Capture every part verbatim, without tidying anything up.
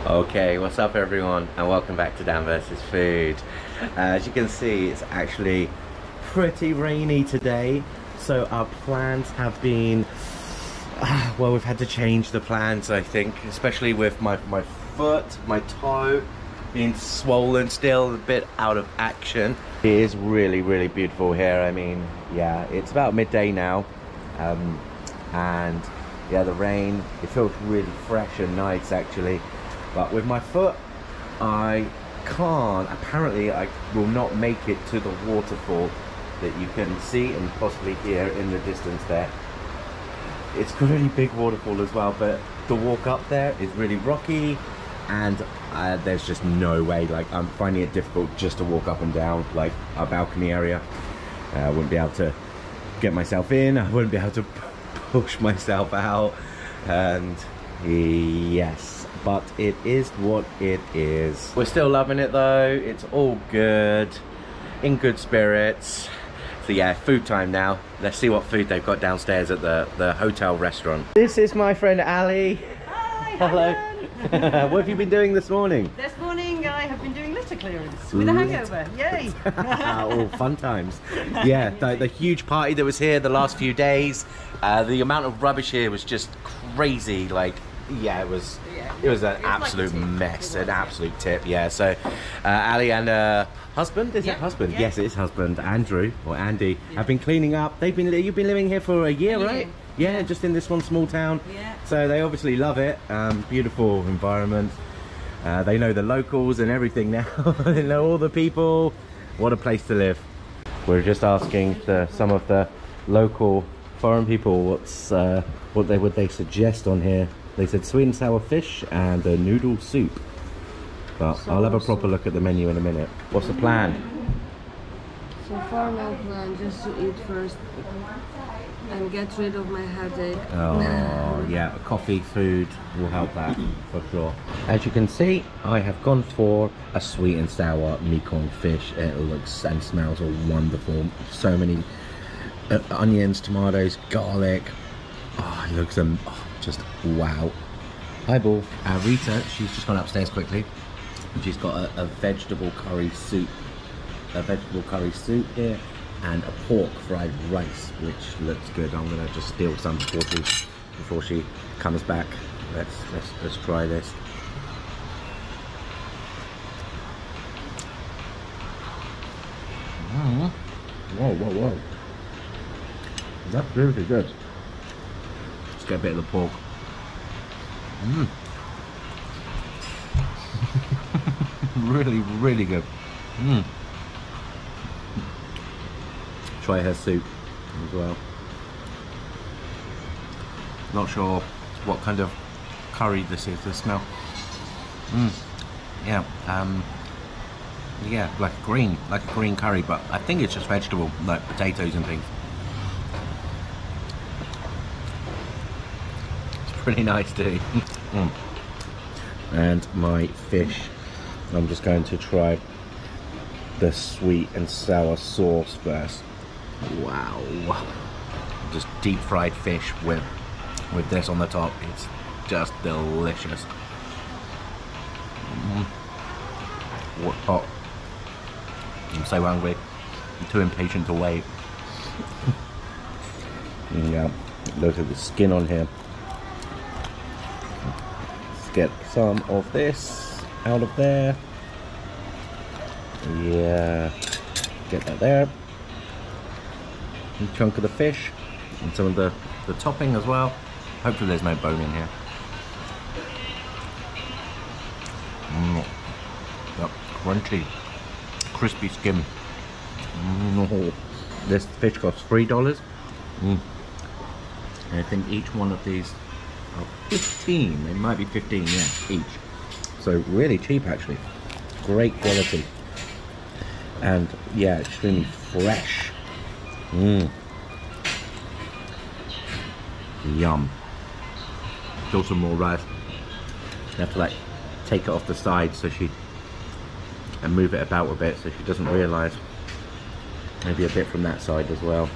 Okay, what's up everyone, and welcome back to Dan versus Food. Uh, as you can see, it's actually pretty rainy today, so our plans have been, uh, well, we've had to change the plans, I think, especially with my, my foot, my toe being swollen still, a bit out of action. It is really, really beautiful here. I mean, yeah, it's about midday now, um, and yeah, the rain, it feels really fresh and nice actually. But with my foot, I can't, apparently I will not make it to the waterfall that you can see and possibly hear in the distance there. It's a really big waterfall as well, but the walk up there is really rocky, and uh, there's just no way, like I'm finding it difficult just to walk up and down like our balcony area. Uh, I wouldn't be able to get myself in, I wouldn't be able to push myself out, and yes. But it is what it is. We're still loving it though. It's all good, in good spirits. So yeah, food time now. Let's see what food they've got downstairs at the, the hotel restaurant. This is my friend Ali. Hi, hello. What have you been doing this morning? This morning I have been doing litter clearance with a hangover. Yay! Oh, fun times. Yeah, the, the huge party that was here the last few days. Uh, the amount of rubbish here was just crazy. Like, yeah, it was yeah, it was an it was absolute like mess, was, an yeah. absolute tip. Yeah, so uh, Ali and uh, husband, is yeah. it husband? Yeah. Yes, it is husband. Andrew or Andy yeah. have been cleaning up. They've been you've been living here for a year, a year. right? Yeah, yeah, just in this one small town. Yeah. So they obviously love it. Um, beautiful environment. Uh, they know the locals and everything now. They know all the people. What a place to live. We're just asking the, some of the local foreign people what's uh, what they would they suggest on here. They said sweet and sour fish and a noodle soup. But so I'll have a proper look at the menu in a minute. What's the plan? So far no plan, just to eat first and get rid of my headache. Oh yeah, coffee, food will help that for sure. As you can see, I have gone for a sweet and sour Mekong fish. It looks and smells all wonderful. So many uh, onions, tomatoes, garlic. Oh, it looks um, oh, just wow. Hi Ball. Uh, Rita, she's just gone upstairs quickly. She's got a, a vegetable curry soup, a vegetable curry soup here, and a pork fried rice, which looks good. I'm gonna just steal some before she before she comes back. Let's let's let's try this. Mm. Whoa whoa whoa! That's really good. Let's get a bit of the pork. Mm. Really, really good. Mm. Try her soup as well. Not sure what kind of curry this is. The smell. Mm. Yeah. Um. Yeah, like a green, like a green curry, but I think it's just vegetable, like potatoes and things. Pretty nice too. Mm. And my fish, I'm just going to try the sweet and sour sauce first. Wow, just deep fried fish with with this on the top. It's just delicious. Mm. What hot? I'm so hungry. I'm too impatient to wait. Yeah, look at the skin on here. Get some of this out of there. Yeah, get that there. A chunk of the fish and some of the, the topping as well. Hopefully there's no bone in here. Mm. Yep, crunchy, crispy skin. Mm. This fish costs three dollars. Mm. And I think each one of these are fifteen. They might be fifteen, yeah, each. So really cheap actually. Great quality. And yeah, extremely fresh. Mmm. Yum. Still some more rice. You have to like take it off the side so she and move it about a bit so she doesn't realise. Maybe a bit from that side as well.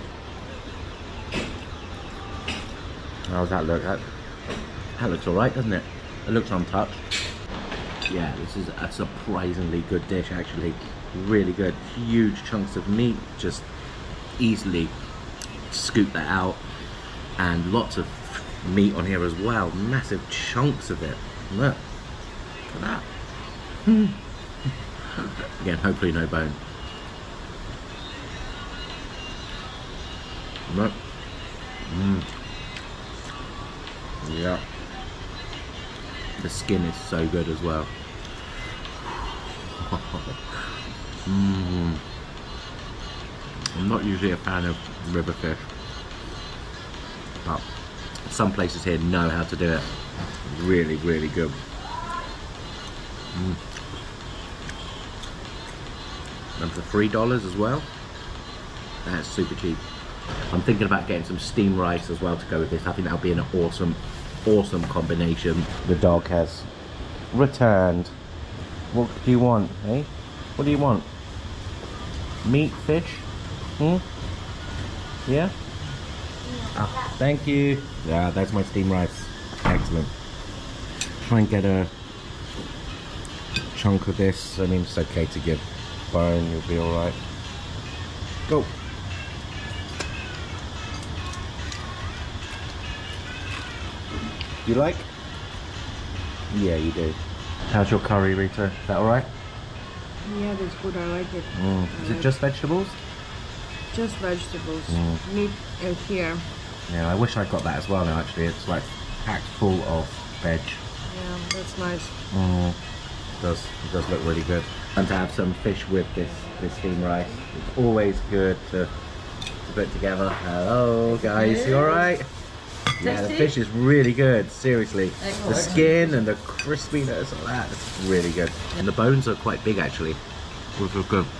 How does that look? That, that looks alright, doesn't it? It looks untouched. Yeah, this is a surprisingly good dish actually. Really good. Huge chunks of meat, just easily scoop that out. And lots of meat on here as well. Massive chunks of it. Look. Look at that. Hmm. Again, hopefully no bone. Look. Mm. Yeah. The skin is so good as well. Mm. I'm not usually a fan of river fish, but some places here know how to do it. Really, really good. Mm. And for three dollars as well, that's super cheap. I'm thinking about getting some steamed rice as well to go with this. I think that'll be an awesome, awesome combination. The dog has returned. What do you want, eh? What do you want? Meat, fish? Hmm? Yeah? Ah, thank you. Yeah, that's my steamed rice. Excellent. Try and get a chunk of this. I mean, it's okay to give bone, you'll be alright. Go. You like? Yeah, you do. How's your curry, Rita? Is that alright? Yeah, that's good. I like it. Mm. I Is it like just vegetables? Just vegetables. Mm. Meat and here. Yeah, I wish I got that as well now actually. It's like packed full of veg. Yeah, that's nice. Mm. It does, it does look really good. And to have some fish with this, this steamed rice. It's always good to, to put together. Hello guys, you alright? Yeah, the fish is really good, seriously. The skin and the crispiness of that, it's really good. And the bones are quite big actually, which is good.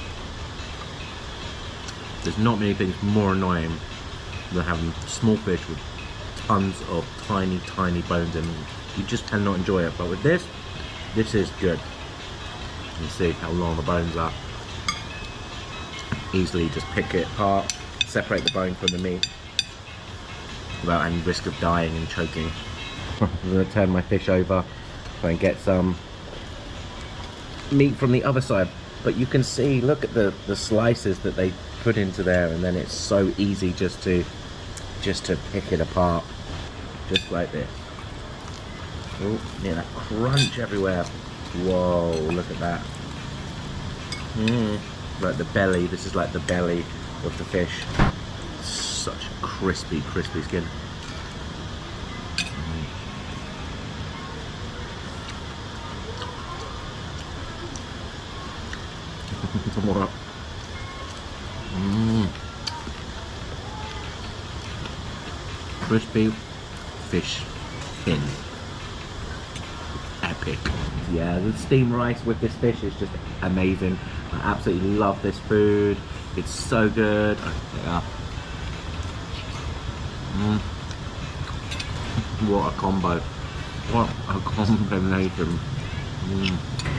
There's not many things more annoying than having small fish with tons of tiny, tiny bones in them. You just cannot enjoy it, but with this, this is good. You can see how long the bones are. Easily just pick it apart, separate the bone from the meat, without any risk of dying and choking. I'm going to turn my fish over, try and get some meat from the other side. But you can see, look at the, the slices that they put into there, and then it's so easy just to just to pick it apart, just like this. Oh, yeah, that crunch everywhere. Whoa, look at that. Mm, like the belly, this is like the belly of the fish. Such a crispy, crispy skin. Mm. Some more up. Mm. Crispy fish fin. Epic. Yeah, the steamed rice with this fish is just amazing. I absolutely love this food. It's so good. Yeah. Mm. What a combo. What a combination. Mm.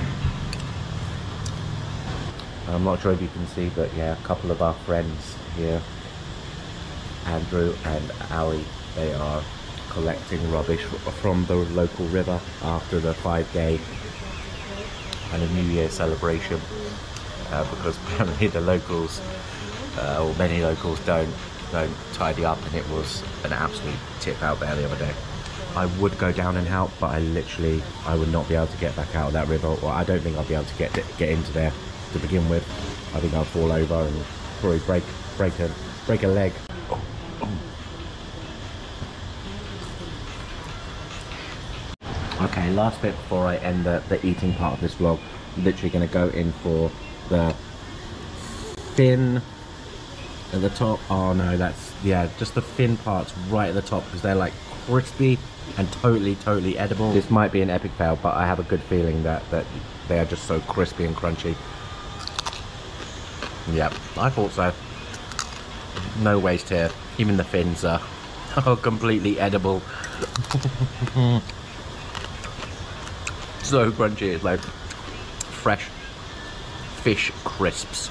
I'm not sure if you can see, but yeah, a couple of our friends here, Andrew and Ali, they are collecting rubbish from the local river after the five day and a New Year celebration, uh, because apparently the locals, uh, or many locals don't don't tidy up, and it was an absolute tip out there the other day. I would go down and help, but I literally, I would not be able to get back out of that river, or I don't think I'll be able to get get into there to begin with. I think I'll fall over and probably break break a break a leg. Oh, oh. Okay, last bit before I end the, the eating part of this vlog. I'm literally going to go in for the fin at the top. Oh no, that's, yeah, just the fin parts right at the top, because they're like crispy and totally, totally edible. This might be an epic fail, but I have a good feeling that, that they are just so crispy and crunchy. Yep, I thought so. No waste here. Even the fins are, are completely edible. So crunchy, it's like fresh fish crisps.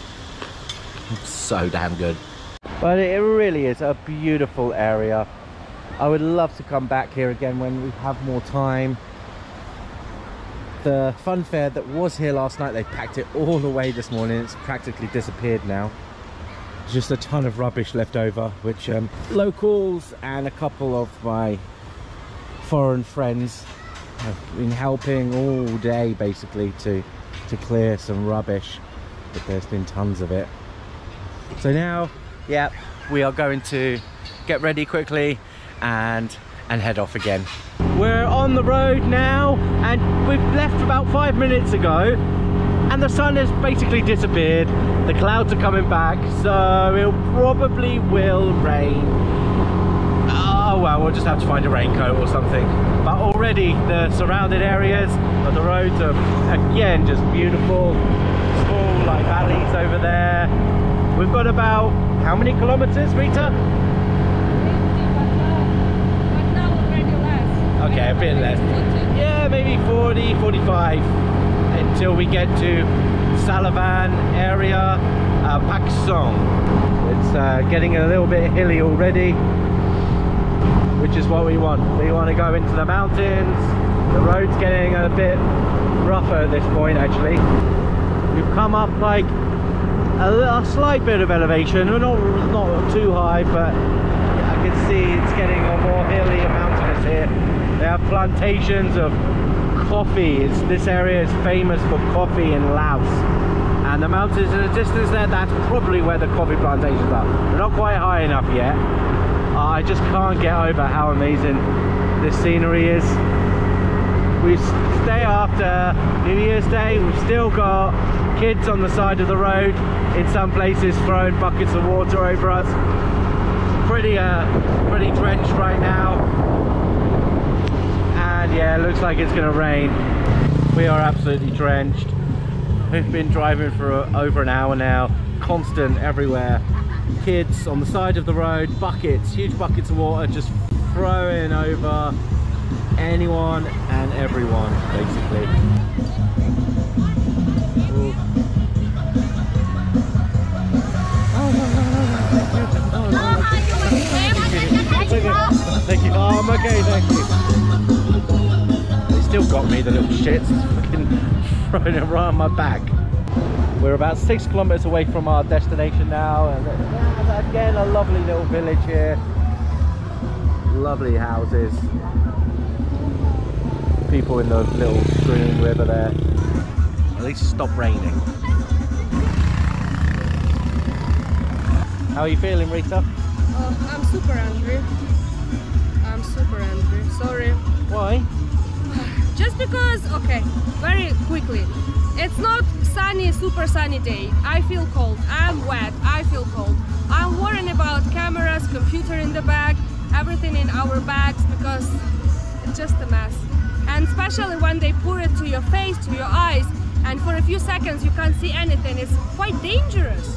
So damn good. But it really is a beautiful area. I would love to come back here again when we have more time. The fun fair that was here last night, they packed it all away this morning. It's practically disappeared now. There's just a ton of rubbish left over, which um, locals and a couple of my foreign friends have been helping all day basically to to clear some rubbish, but there's been tons of it. So now, yeah, we are going to get ready quickly and and head off again. We're on the road now, and we've left about five minutes ago, and the sun has basically disappeared. The clouds are coming back, so it probably will rain. Oh well, we'll just have to find a raincoat or something. But already the surrounding areas of the roads are again just beautiful. Small like valleys over there. We've got about how many kilometers, Rita? Okay, a bit less. Yeah, maybe forty, forty-five until we get to Salavan area, uh, Paksong. It's uh, getting a little bit hilly already, which is what we want. We want to go into the mountains. The road's getting a bit rougher at this point actually. We've come up like a, a slight bit of elevation, not, not too high, but I can see it's getting a more hilly and mountainous here. They have plantations of coffee. It's, this area is famous for coffee in Laos. And the mountains in the distance there, that's probably where the coffee plantations are. They're not quite high enough yet. Uh, I just can't get over how amazing this scenery is. We stay after New Year's Day. We've still got kids on the side of the road, in some places throwing buckets of water over us. Pretty, uh, pretty drenched right now. And yeah, it looks like it's gonna rain. We are absolutely drenched. We've been driving for a, over an hour now, constant everywhere. Kids on the side of the road, buckets, huge buckets of water, just throwing over anyone and everyone, basically. Ooh. Oh, no, no, no, no, thank you. Oh, no, no. Thank you. Oh, I'm okay, thank you. Still got me, the little shits, fucking throwing it right on my back. We're about six kilometers away from our destination now, and uh, again a lovely little village here. Lovely houses. People in the little stream river there. At least it stopped raining. How are you feeling, Rita? Oh, I'm super angry. I'm super angry. Sorry. Why? Just because, okay, very quickly, it's not sunny, super sunny day. I feel cold, I'm wet, I feel cold. I'm worrying about cameras, computer in the bag, everything in our bags, because it's just a mess. And especially when they pour it to your face, to your eyes, and for a few seconds you can't see anything, it's quite dangerous.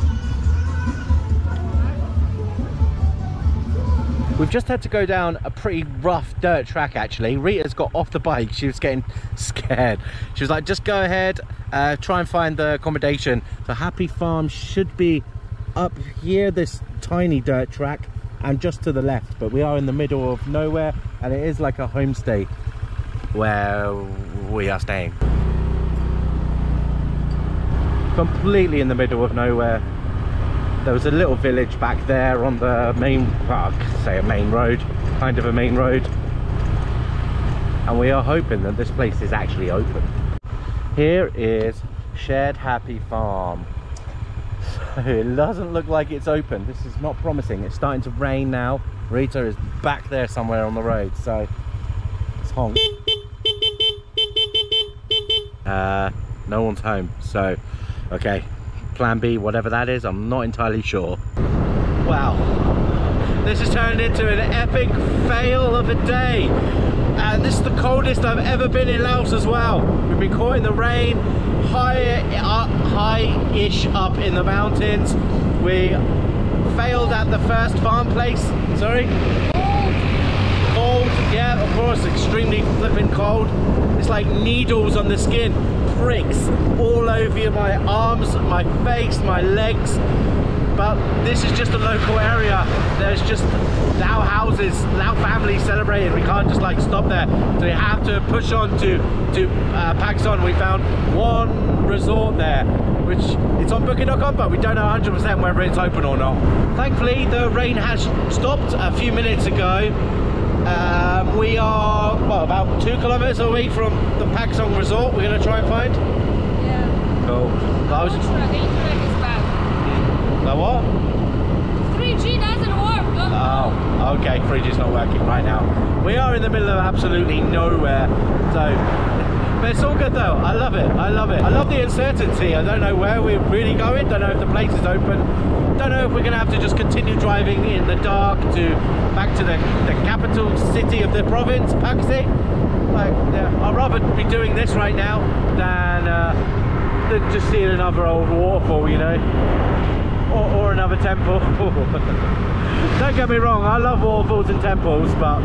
We've just had to go down a pretty rough dirt track actually. Rita's got off the bike, she was getting scared. She was like, just go ahead, uh, try and find the accommodation. So Happy Farm should be up here, this tiny dirt track, and just to the left. But we are in the middle of nowhere, and it is like a homestay where we are staying. Completely in the middle of nowhere. There was a little village back there on the main, well, I could say a main road, kind of a main road. And we are hoping that this place is actually open. Here is Shared Happy Farm. So it doesn't look like it's open. This is not promising. It's starting to rain now. Rita is back there somewhere on the road, so it's honk. Uh, no one's home, so okay. Plan B, whatever that is, I'm not entirely sure. Wow, this has turned into an epic fail of a day. And this is the coldest I've ever been in Laos as well. We've been caught in the rain, high up, high-ish up in the mountains. We failed at the first farm place. Sorry? Cold, yeah, of course, extremely flipping cold. It's like needles on the skin. Pricks all over my arms, my face, my legs. but this is just a local area. There's just Lao houses, Lao families celebrating. We can't just like stop there. So we have to push on to, to uh, Pak Son. We found one resort there, which it's on booking dot com, but we don't know one hundred percent whether it's open or not. Thankfully, the rain has stopped a few minutes ago. Um, we are, well, about two kilometers away from the Pak Son resort. We're going to try and find. Yeah. Cool. But I was just... The internet is bad. The what? three G doesn't work. Don't Oh, okay. three G's not working right now. We are in the middle of absolutely nowhere. So, but it's all good though. I love it. I love it. I love the uncertainty. I don't know where we're really going. Don't know if the place is open. Don't know if we're going to have to just continue driving in the dark to back to the, the capital city of the province, Paxi. Like, yeah, I'd rather be doing this right now than, uh, than just seeing another old waterfall, you know, or, or another temple. Don't get me wrong, I love waterfalls and temples, but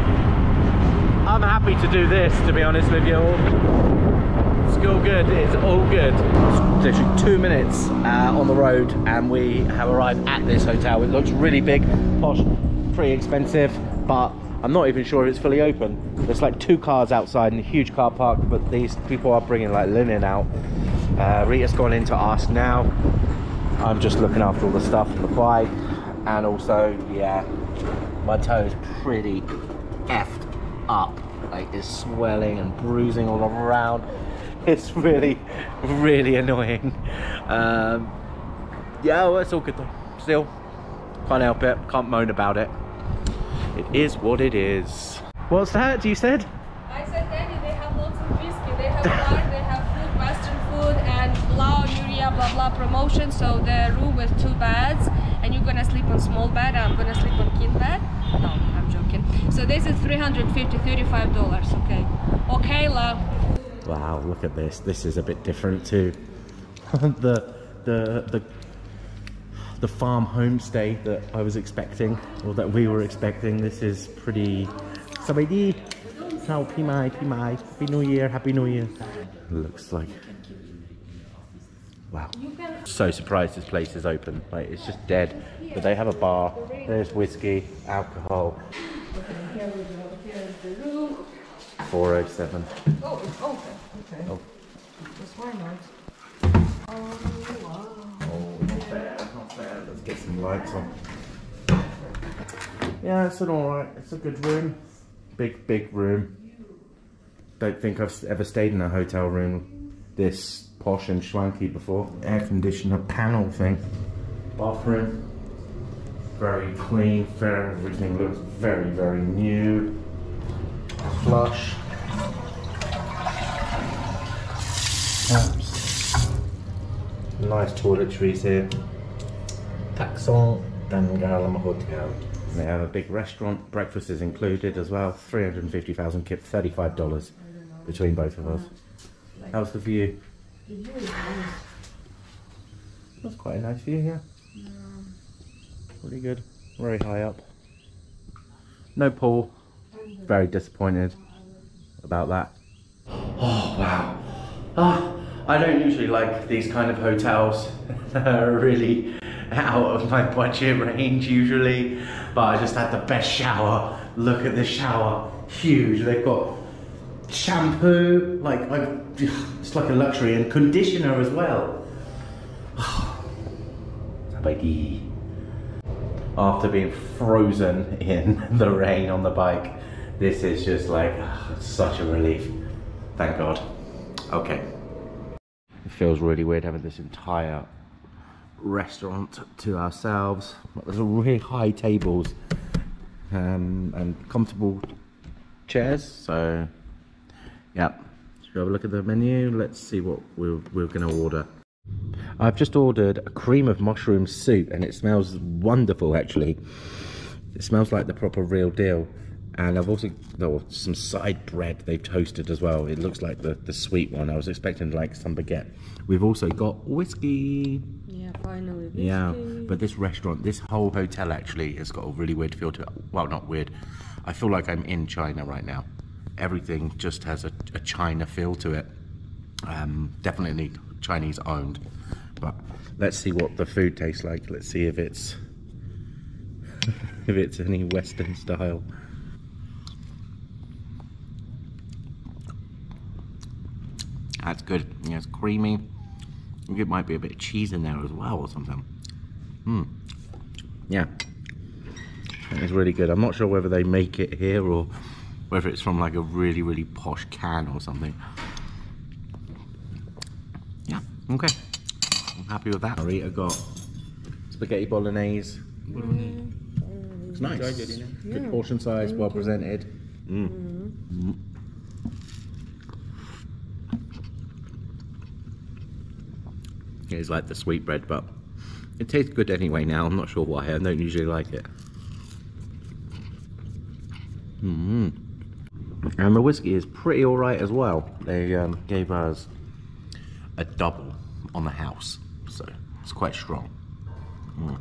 I'm happy to do this, to be honest with you all. It's all good, it's all good. It's literally two minutes uh, on the road and we have arrived at this hotel. It looks really big, posh, pretty expensive, but I'm not even sure if it's fully open. There's like two cars outside and a huge car park, but these people are bringing like linen out. Uh, Rita's gone in to ask now. I'm just looking after all the stuff on the bike, and also, yeah, my toe is pretty effed up. Like, it's swelling and bruising all around. It's really, really annoying. Um, yeah, well, it's all good though. Still, can't help it. Can't moan about it. It is what it is. What's that? You said? I said, Daddy, they have lots of whiskey. They have wine, they have food, Western food, and Lao, Uria, blah blah promotion. So the room with two beds, and you're gonna sleep on small bed. I'm gonna sleep on king bed. No, I'm joking. So this is three hundred fifty, thirty-five dollars. Okay. Okay, love. Wow, look at this. This is a bit different to the the the the farm homestay that I was expecting, or that we were expecting. This is pretty. Sabadi. How Pimai, Pimai. Happy New Year, Happy New Year. Looks like. Wow. So surprised this place is open. Like, it's just dead. But they have a bar. There's whiskey, alcohol. four oh seven. Oh, it's open. Okay. Oh. Just why not? Oh, wow. Oh, not bad, not bad. Let's get some lights on. Yeah, it's an alright, it's a good room. Big, big room. Don't think I've ever stayed in a hotel room this posh and schwanky before. Air conditioner panel thing. Bathroom. Very clean, fair, everything looks very, very new. Flush. Taps. Nice toiletries here. Pak Son Dangalam Hotel. They have a big restaurant. Breakfast is included as well. three hundred fifty thousand kip, thirty-five dollars between both of us. How's the view? That's quite a nice view here. Yeah. Pretty good. Very high up. No pool. Very disappointed about that. Oh wow. Ah, I don't usually like these kind of hotels that are really out of my budget range usually, but I just had the best shower. Look at this shower, huge. They've got shampoo, like, like it's like a luxury, and conditioner as well. After being frozen in the rain on the bike, this is just like such a relief. Thank God. Okay. It feels really weird having this entire restaurant to ourselves. There's really high tables um, and comfortable chairs. So, yeah. Should we have a look at the menu? Let's see what we're, we're going to order. I've just ordered a cream of mushroom soup, and it smells wonderful actually. It smells like the proper real deal. And I've also got some side bread they've toasted as well. It looks like the, the sweet one. I was expecting like some baguette. We've also got whiskey. Yeah, finally whiskey. Yeah, but this restaurant, this whole hotel actually has got a really weird feel to it. Well, not weird. I feel like I'm in China right now. Everything just has a, a China feel to it. Um, definitely Chinese owned. But let's see what the food tastes like. Let's see if it's if it's any Western style. That's good. Yeah, it's creamy. I think it might be a bit of cheese in there as well or something. Hmm. Yeah. It's really good. I'm not sure whether they make it here or whether it's from like a really, really posh can or something. Yeah, okay. I'm happy with that. Rita got spaghetti bolognese. Mm. It's nice. Good, good portion size, well presented. Mm. Mm. It's like the sweetbread, but it tastes good anyway now. I'm not sure why. I don't usually like it. Mm. And the whiskey is pretty alright as well. They um, gave us a double on the house, so it's quite strong. Mm.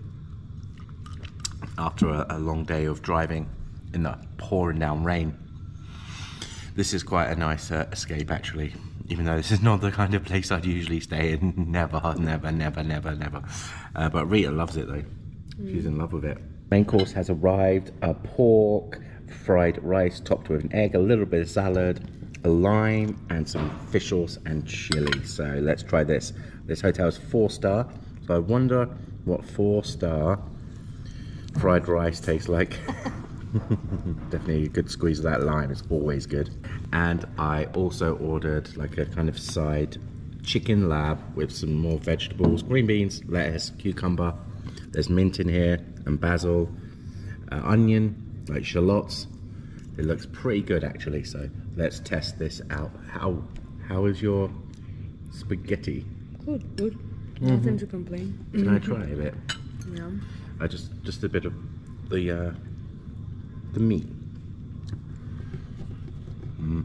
After a, a long day of driving in the pouring down rain, this is quite a nice uh, escape actually. Even though this is not the kind of place I'd usually stay in. Never, never, never, never, never. Uh, but Rita loves it though. Mm. She's in love with it. Main course has arrived. A pork, fried rice topped with an egg, a little bit of salad, a lime, and some fish sauce and chili. So let's try this. This hotel is four star. So I wonder what four star fried rice tastes like. Definitely a good squeeze of that lime, it's always good. And I also ordered like a kind of side chicken lab with some more vegetables, green beans, lettuce, cucumber. There's mint in here and basil, uh, onion, like shallots. It looks pretty good actually, so let's test this out. How how is your spaghetti? Good, good. Mm-hmm. Nothing to complain. Can I try a bit? Yeah. I just just a bit of the uh, the meat. Mm.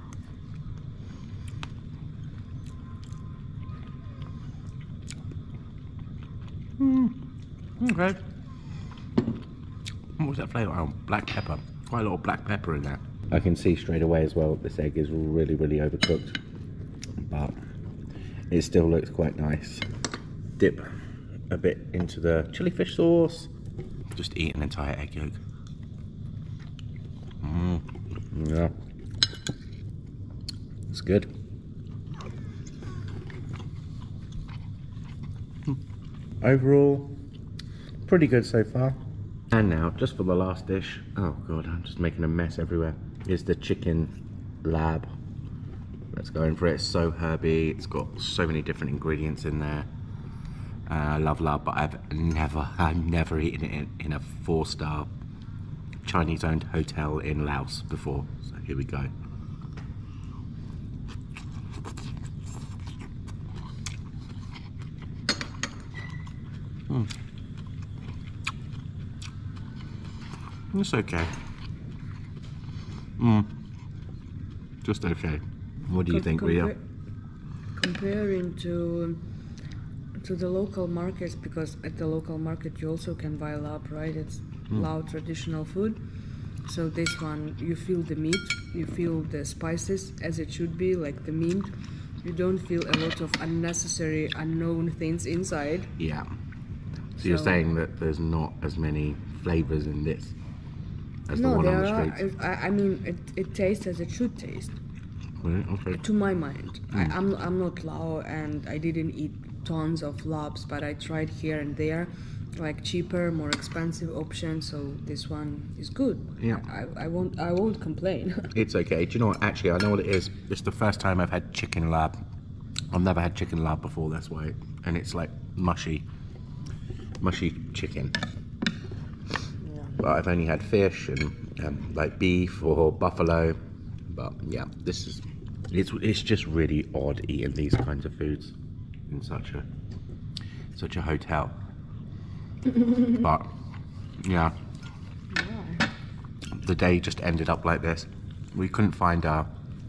Mm. Okay. What was that flavour? Oh, black pepper. Quite a lot of black pepper in there. I can see straight away as well this egg is really, really overcooked, but it still looks quite nice. Dip a bit into the chili fish sauce. Just eat an entire egg yolk. Mm. Yeah. It's good. Overall, pretty good so far. And now, just for the last dish, oh god, I'm just making a mess everywhere, is the chicken lab. Let's go in for it. It's so herby, it's got so many different ingredients in there. Uh, I love lab, but I've never, I've never eaten it in, in a four-star Chinese-owned hotel in Laos before. So here we go. Mm. It's okay. Mm. Just okay. What do you think, Ria? Comparing to to the local markets, because at the local market you also can buy lab, right? It's mm. Lao traditional food. So this one, you feel the meat, you feel the spices as it should be, like the mint. You don't feel a lot of unnecessary, unknown things inside. Yeah. So, so you're saying that there's not as many flavors in this as no, the one there on the are. streets? I, I mean, it, it tastes as it should taste. Right, okay. To my mind. Mm. I, I'm, I'm not Lao and I didn't eat tons of labs, but I tried here and there, like cheaper, more expensive options. So this one is good. Yeah. I, I won't I won't complain. It's okay. Do you know what? Actually, I know what it is. It's the first time I've had chicken lab. I've never had chicken lab before, that's why. And it's like mushy, mushy chicken. Yeah. But I've only had fish and um, like beef or buffalo. But yeah, this is, it's, it's just really odd eating these kinds of foods in such a, such a hotel. But yeah, yeah, the day just ended up like this. We couldn't find our,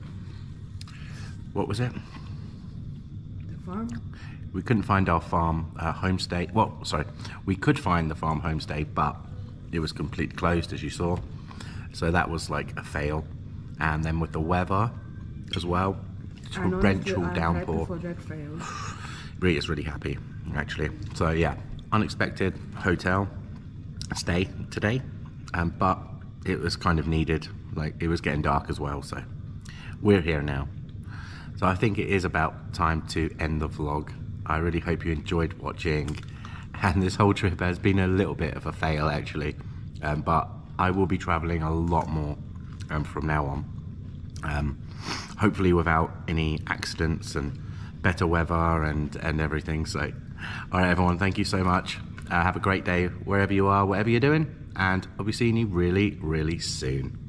what was it? The farm? We couldn't find our farm uh, homestay. Well, sorry, we could find the farm homestay, but it was completely closed, as you saw. So that was like a fail. And then with the weather as well, torrential downpour. For that failed. really is really happy actually. So yeah, unexpected hotel stay today, um, but it was kind of needed. Like, it was getting dark as well, so we're here now. So I think it is about time to end the vlog. I really hope you enjoyed watching, and this whole trip has been a little bit of a fail actually, um, but I will be traveling a lot more um, from now on, um, hopefully without any accidents and better weather and and everything. So all right everyone, thank you so much. Uh, have a great day wherever you are, whatever you're doing, and I'll be seeing you really really soon.